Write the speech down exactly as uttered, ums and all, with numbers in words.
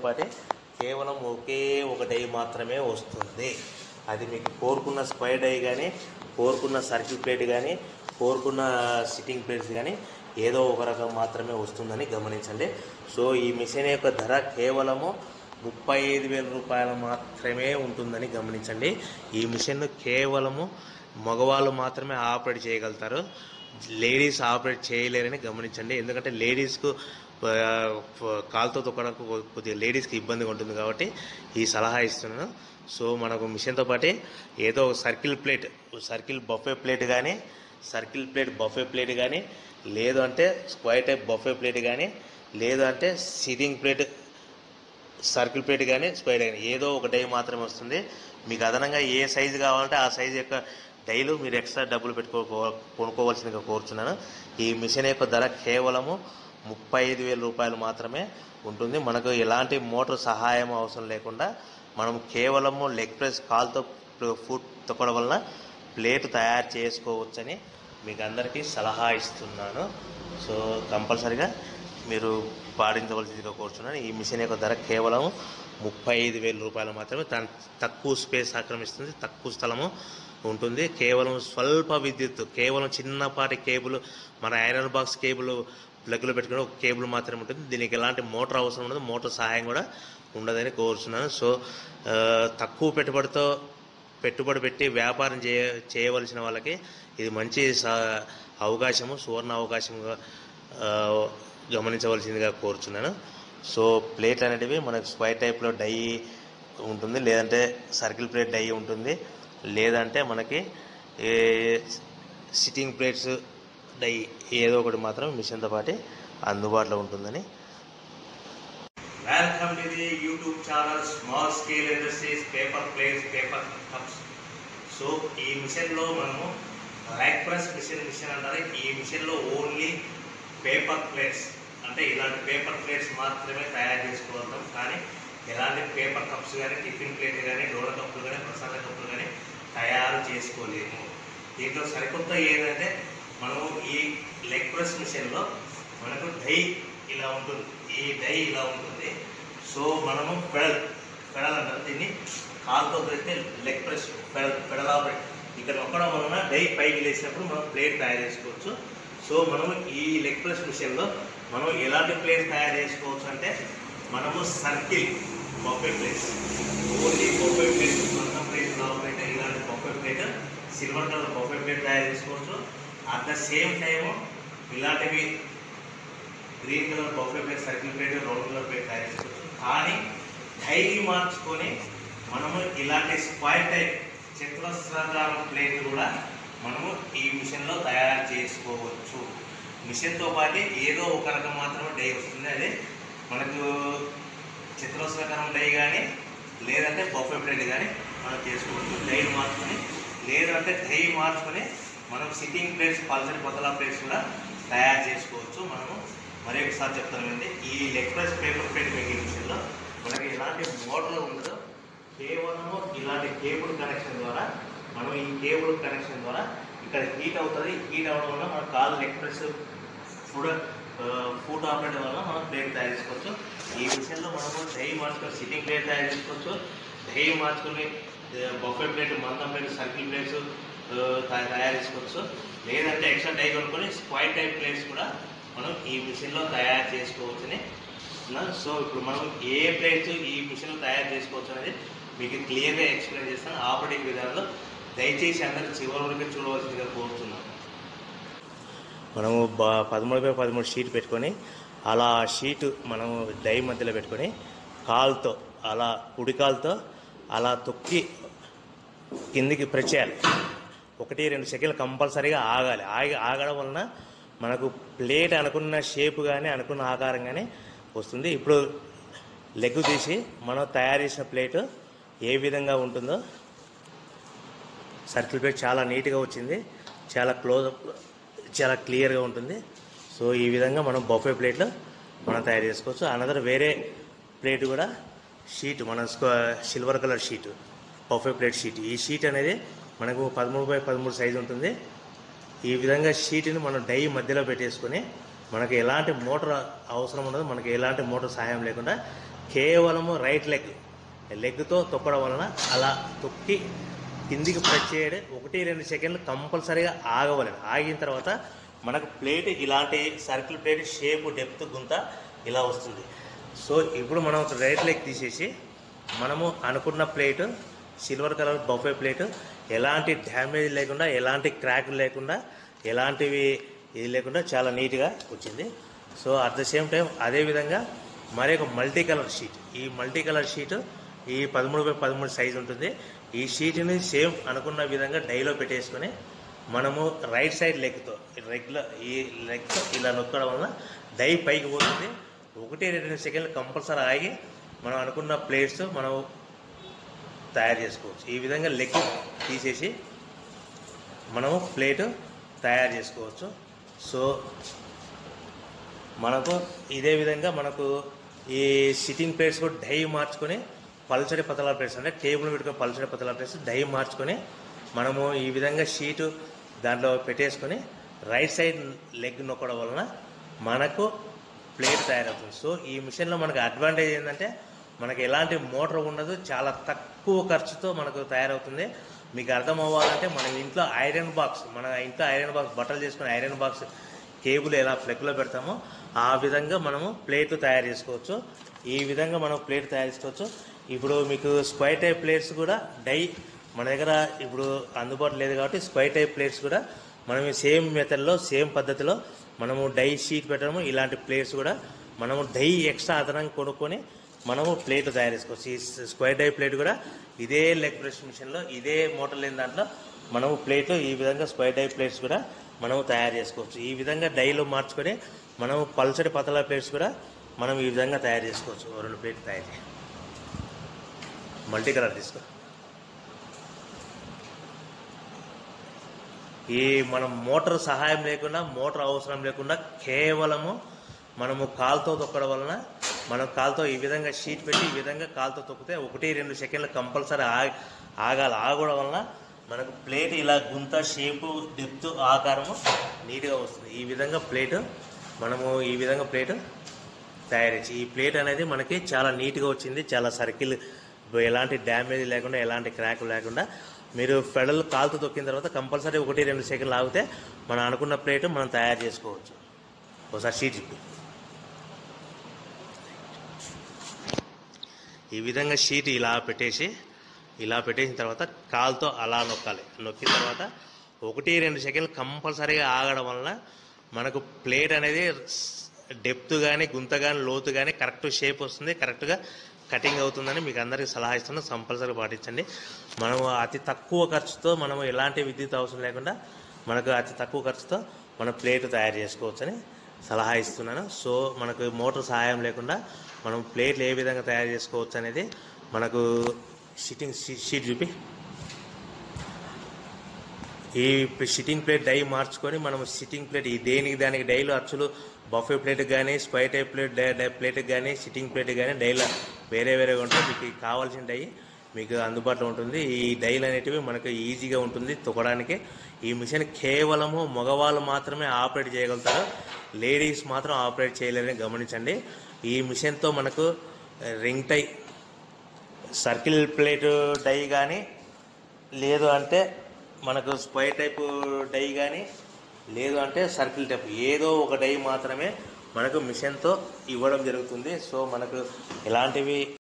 పాటే కేవలం ఒకే ఒక డై మాత్రమే వస్తుంది. అది మీకు కోరుకున్న స్క్వేర్ డై కానీ, కోరుకున్న సర్కిల్ ప్లేట్ కానీ, కోరుకున్న సిట్టింగ్ ప్లేట్స్ కానీ ఏదో ఒక రకం మాత్రమే వస్తుందని గమనించండి. సో ఈ మిషన్ యొక్క ధర కేవలము ముప్పై ఐదు వేల రూపాయలు మాత్రమే ఉంటుందని గమనించండి. ఈ మిషన్ కేవలము మగవాళ్ళు మాత్రమే ఆపరేట్ చేయగలుగుతారు, లేడీస్ ఆపరేట్ చేయలేరని గమనించండి. ఎందుకంటే లేడీస్కు కాలుతో తొక్కడానికి కొద్దిగా లేడీస్కి ఇబ్బందిగా ఉంటుంది కాబట్టి ఈ సలహా ఇస్తున్నాను. సో మనకు మిషన్తో పాటే ఏదో circle plate, circle buffet plate కానీ, సర్కిల్ ప్లేట్ బఫే ప్లేట్ కానీ, లేదు అంటే స్క్వేర్ టైప్ బఫే ప్లేట్ కానీ, లేదు అంటే సిట్టింగ్ ప్లేట్ సర్కిల్ ప్లేట్ కానీ, స్క్వేర్ కానీ ఏదో ఒక డై మాత్రమే వస్తుంది. మీకు అదనంగా ఏ సైజు కావాలంటే ఆ సైజు యొక్క డైలు మీరు ఎక్స్ట్రా డబ్బులు పెట్టుకో కొనుక్కోవాల్సిందిగా కోరుచున్నాను. ఈ మిషన్ యొక్క ధర కేవలము ముప్పై ఐదు వేల రూపాయలు మాత్రమే ఉంటుంది. మనకు ఎలాంటి మోటార్ సహాయం అవసరం లేకుండా మనం కేవలము లెగ్ ప్రెస్ కాల్తో ఫుట్ తొక్కడం వలన ప్లేట్ తయారు చేసుకోవచ్చని మీకు అందరికీ సలహా ఇస్తున్నాను. సో కంపల్సరిగా మీరు పాటించవలసిందిగా కోరుచున్నాను. ఈ మిషన్ యొక్క ధర కేవలం ముప్పై ఐదు వేల రూపాయలు మాత్రమే. దాని తక్కువ స్పేస్ ఆక్రమిస్తుంది, తక్కువ స్థలము ఉంటుంది. కేవలం స్వల్ప విద్యుత్, కేవలం చిన్నపాటి కేబుల్, మన ఐరన్ బాక్స్ కేబుల్ ప్లగ్లో పెట్టుకుని ఒక కేబుల్ మాత్రమే ఉంటుంది. దీనికి ఎలాంటి మోటార్ అవసరం ఉండదు, మోటార్ సహాయం కూడా ఉండదని కోరుచున్నాను. సో తక్కువ పెట్టుబడితో పెట్టుబడి పెట్టి వ్యాపారం చేయ చేయవలసిన వాళ్ళకి ఇది మంచి అవకాశము, సువర్ణ అవకాశంగా గమనించవలసిందిగా కోరుచున్నాను. సో ప్లేట్లు అనేటివి మనకు స్క్వేర్ టైప్లో డై ఉంటుంది, లేదంటే సర్కిల్ ప్లేట్ డై ఉంటుంది, లేదంటే మనకి సిట్టింగ్ ప్లేట్స్ డై ఏదో ఒకటి మాత్రం మిషన్తో పాటు అందుబాటులో ఉంటుందని. Welcome to the YouTube channel small scale industries paper plates paper cups. So ఈ మిషన్లో మనము లెగ్ ప్రెస్ మిషన్ మిషన్ అంటారు. ఈ మిషన్లో ఓన్లీ పేపర్ ప్లేట్స్ అంటే ఇలాంటి పేపర్ ప్లేట్స్ మాత్రమే తయారు చేసుకోగలుగుతాం. కానీ ఎలాంటి పేపర్ కప్స్ కానీ, టిఫిన్ ప్లేట్ కానీ, డోర కప్పులు కానీ, ప్రసాద కప్పులు కానీ తయారు చేసుకోలేము. దీంట్లో సరికొత్త ఏంటంటే మనము ఈ లెగ్ ప్రెస్ మిషన్లో మనకు డై ఇలా ఉంటుంది, ఈ డై ఇలా ఉంటుంది. సో మనము పెడల్ పెడల్ అంటారు దీన్ని, కాలుతో పెడితే leg press pedal pedal operate ఇక్కడ నొక్కడం వలన డై పైకి లేచినప్పుడు మనం ప్లేట్ తయారు చేసుకోవచ్చు. సో మనము ఈ లెగ్ ప్రెస్ మిషన్లో మనం ఎలాంటి ప్లేట్ తయారు చేసుకోవచ్చు అంటే మనము circle buffet plates, only buffet plate, మొత్తం ప్లేట్ ప్లేట్ ఇలాంటి buffet plate, silver colour buffet plate తయారు చేసుకోవచ్చు. అట్ ద సేమ్ టైము ఇలాంటివి green colour buffet plate, circle plate, round colour plate తయారు చేసుకోవచ్చు. కానీ డైలీ మార్చుకొని మనము ఇలాంటి స్క్వేర్ టైప్ చతురస్రాకారం ప్లేట్ కూడా మనము ఈ మిషన్లో తయారు చేసుకోవచ్చు. మిషన్తో పాటు ఏదో ఒక రకం మాత్రమే డై వస్తుంది, అదే మనకు చతురస్రాకారం డై కానీ, లేదంటే బఫే ప్లేట్ కానీ మనం చేసుకోవచ్చు. డై మార్చుకొని, లేదంటే డై మార్చుకొని మనం సిట్టింగ్ ప్లేట్స్, పల్సరి పతలా ప్లేట్స్ కూడా తయారు చేసుకోవచ్చు. మనము మరి ఒకసారి చెప్తానండి, ఈ leg press paper plate making మిషన్లో మనకి ఎలాంటి మోటార్ ఉండదు, కేవలము ఇలాంటి కేబుల్ కనెక్షన్ ద్వారా మనం ఈ కేబుల్ కనెక్షన్ ద్వారా ఇక్కడ హీట్ అవుతుంది. హీట్ అవ్వడం వల్ల మన కాలు leg press foot foot operate వల్ల మనం ప్లేట్ తయారు చేసుకోవచ్చు. ఈ మిషన్లో మనము డై మార్చుకొని సిట్టింగ్ ప్లేట్ తయారు చేసుకోవచ్చు, డై మార్చుకొని బఫే ప్లేట్, మందం ప్లేట్, సర్కిల్ ప్లేట్స్ తయారు చేసుకోవచ్చు. లేదంటే ఎక్స్ట్రా డై కొనుక్కొని స్క్వేర్ టైప్ ప్లేట్స్ కూడా మనం ఈ మిషన్లో తయారు చేసుకోవచ్చని. సో ఇప్పుడు మనం ఏ ప్లేట్స్ ఈ మిషన్లో తయారు చేసుకోవచ్చు అనేది మీకు క్లియర్గా ఎక్స్ప్లెయిన్ చేస్తాను ఆపరేటింగ్ విధానంలో. దయచేసి అందరూ చివరి వరకు చూడవలసిందిగా కోరుతున్నాను. మనము బా పదమూడు బై పదమూడు షీట్ పెట్టుకొని అలా షీటు మనము డై మధ్యలో పెట్టుకొని కాలుతో అలా కుడి కాలుతో అలా తొక్కి కిందికి ప్రెస్ చేయాలి. ఒకటి రెండు సెకండ్లు కంపల్సరీగా ఆగాలి. ఆగి ఆగడం వలన మనకు ప్లేట్ అనుకున్న షేప్ కానీ, అనుకున్న ఆకారం కానీ వస్తుంది. ఇప్పుడు లెగ్ తీసి మనం తయారు చేసిన ప్లేట్ ఏ విధంగా ఉంటుందో, సర్కిల్ ప్లేట్ చాలా నీట్గా వచ్చింది, చాలా క్లోజప్, చాలా క్లియర్గా ఉంటుంది. సో ఈ విధంగా మనం బఫే ప్లేట్లు మనం తయారు చేసుకోవచ్చు. అనదర్ వేరే ప్లేట్ కూడా షీట్, మన silver colour sheet, buffet plate sheet. ఈ షీట్ అనేది మనకు పదమూడు బై పదమూడు సైజు ఉంటుంది. ఈ విధంగా షీట్ని మనం డై మధ్యలో పెట్టేసుకొని మనకు ఎలాంటి మోటార్ అవసరం ఉండదు, మనకి ఎలాంటి మోటార్ సహాయం లేకుండా కేవలము రైట్ లెగ్ లెగ్తో తొక్కడం వలన అలా తొక్కి కిందికి ప్రెస్ చేయడం ఒకటి రెండు సెకండ్లు కంపల్సరీగా ఆగవలేదు. ఆగిన తర్వాత మనకు ప్లేట్ ఇలాంటి సర్కిల్ ప్లేట్ షేపు డెప్త్ గుంత ఇలా వస్తుంది. సో ఇప్పుడు మనం రైట్ లెగ్ తీసేసి మనము అనుకున్న plate silver colour buffet plate ఎలాంటి డ్యామేజ్ లేకుండా ఎలాంటి క్రాక్ లేకుండా ఎలాంటివి ఇది లేకుండా చాలా నీట్గా వచ్చింది. So at the same time అదేవిధంగా మరి ఒక మల్టీ కలర్ షీట్, ఈ మల్టీ కలర్ షీటు ఈ పదమూడు బై పదమూడు సైజు ఉంటుంది. ఈ షీట్ని సేమ్ అనుకున్న విధంగా డైలో పెట్టేసుకొని మనము రైట్ సైడ్ లెగ్తో రెగ్యులర్ ఈ లెగ్తో ఇలా నొక్కడం వలన డై పైకి పోతుంది. ఒకటి రెండు సెకండ్లు కంపల్సరీ ఆగి మనం అనుకున్న ప్లేట్స్ మనం తయారు చేసుకోవచ్చు. ఈ విధంగా లెగ్ తీసేసి మనము ప్లేటు తయారు చేసుకోవచ్చు. సో మనకు ఇదే విధంగా మనకు ఈ సిట్టింగ్ ప్లేట్స్ కూడా డై మార్చుకొని పల్చడి పతలా ప్లేట్స్ అంటే టేబుల్ పెట్టుకుని పల్చడి పతలా ప్లేట్స్ డై మార్చుకొని మనము ఈ విధంగా షీటు దాంట్లో పెట్టేసుకొని రైట్ సైడ్ లెగ్ నొక్కడం వలన మనకు ప్లేట్ తయారవుతుంది. సో ఈ మిషన్లో మనకు అడ్వాంటేజ్ ఏంటంటే మనకు ఎలాంటి మోటార్ ఉండదు, చాలా తక్కువ ఖర్చుతో మనకు తయారవుతుంది. మీకు అర్థం అవ్వాలంటే మన ఇంట్లో ఐరన్ బాక్స్ మన ఇంట్లో ఐరన్ బాక్స్ బట్టలు చేసుకుని ఐరన్ బాక్స్ కేబుల్ ఎలా ఫ్లెగ్లో పెడతామో ఆ విధంగా మనము ప్లేట్లు తయారు చేసుకోవచ్చు. ఈ విధంగా మనం ప్లేట్ తయారు చేసుకోవచ్చు. ఇప్పుడు మీకు స్క్వైర్ టైప్ ప్లేట్స్ కూడా డై మన దగ్గర ఇప్పుడు అందుబాటులో లేదు కాబట్టి స్క్వైర్ టైప్ ప్లేట్స్ కూడా మనం సేమ్ మెథడ్లో సేమ్ పద్ధతిలో మనము డై షీట్ పెట్టడము ఇలాంటి ప్లేట్స్ కూడా మనము డై ఎక్స్ట్రా అదనంగా కొనుక్కొని మనము ప్లేట్ తయారు చేసుకోవచ్చు. ఈ స్క్వైర్ డై ప్లేట్ కూడా ఇదే లెగ్ ప్రెస్ మిషన్లో ఇదే మోటార్ లేని దాంట్లో మనము ప్లేట్లు ఈ విధంగా స్క్వైర్ డై ప్లేట్స్ కూడా మనము తయారు చేసుకోవచ్చు. ఈ విధంగా డైలో మార్చుకొని మనము పల్చడి పతలా ప్లేట్స్ కూడా మనం ఈ విధంగా తయారు చేసుకోవచ్చు. రెండు ప్లేట్లు తయారు చేయాలి. మల్టీ కలర్ తీసుకో. ఈ మనం మోటార్ సహాయం లేకుండా మోటార్ అవసరం లేకుండా కేవలము మనము కాలుతో తొక్కడం వలన మనం కాలుతో ఈ విధంగా షీట్ పెట్టి ఈ విధంగా కాలుతో తొక్కితే ఒకటి రెండు సెకండ్లు కంపల్సరీ ఆగి ఆగాలి. ఆగడం వలన మనకు ప్లేట్ ఇలా గుంత షేపు డెప్త్ ఆకారము నీట్గా వస్తుంది. ఈ విధంగా ప్లేటు మనము ఈ విధంగా ప్లేటు తయారు చేసి ఈ ప్లేట్ అనేది మనకి చాలా నీట్గా వచ్చింది. చాలా సర్కిల్ ఎలాంటి డ్యామేజ్ లేకుండా ఎలాంటి క్రాక్ లేకుండా మీరు పెడల్ కాలుతో తొక్కిన తర్వాత కంపల్సరీ ఒకటి రెండు సెకండ్లు ఆగితే మనం అనుకున్న ప్లేట్ మనం తయారు చేసుకోవచ్చు. ఒకసారి షీట్ చెప్పి ఈ విధంగా షీట్ ఇలా పెట్టేసి ఇలా పెట్టేసిన తర్వాత కాలుతో అలా నొక్కాలి. నొక్కిన తర్వాత ఒకటి రెండు సెకండ్లు కంపల్సరీగా ఆగడం వలన మనకు ప్లేట్ అనేది డెప్త్ కానీ గుంత కానీ లోతు కానీ కరెక్ట్ షేప్ వస్తుంది, కరెక్ట్గా కటింగ్ అవుతుందని మీకు అందరికీ సలహా ఇస్తున్నాను. కంపల్సరీ పాటించండి. మనము అతి తక్కువ ఖర్చుతో మనము ఎలాంటి విద్యుత్ అవసరం లేకుండా మనకు అతి తక్కువ ఖర్చుతో మనం ప్లేట్ తయారు చేసుకోవచ్చని సలహా ఇస్తున్నాను. సో మనకు మోటార్ సహాయం లేకుండా మనం ప్లేట్లు ఏ విధంగా తయారు చేసుకోవచ్చు అనేది మనకు సిట్టింగ్ షీట్ చూపి ఈ సిట్టింగ్ ప్లేట్ డై మార్చుకొని మనం సిట్టింగ్ ప్లేట్ ఈ దేనికి దానికి డైలు అచ్చులు బఫే ప్లేట్కి కానీ స్క్వైర్ టైప్ ప్లేట్ డై ప్లేట్కి కానీ సిట్టింగ్ ప్లేట్కి కానీ డైలు వేరే వేరేగా ఉంటాయి. మీకు కావాల్సిన డై మీకు అందుబాటులో ఉంటుంది. ఈ డైలు అనేటివి మనకు ఈజీగా ఉంటుంది తొక్కడానికి. ఈ మిషన్ కేవలము మగవాళ్ళు మాత్రమే ఆపరేట్ చేయగలుగుతారు, లేడీస్ మాత్రం ఆపరేట్ చేయలేరని గమనించండి. ఈ మిషన్తో మనకు రింగ్ టై సర్కిల్ ప్లేట్ డై కానీ లేదు అంటే మనకు స్క్వైర్ టైప్ డై కానీ లేదు అంటే సర్కిల్ టైప్ ఏదో ఒక డై మాత్రమే మనకు మిషన్తో ఇవ్వడం జరుగుతుంది. సో మనకు ఎలాంటివి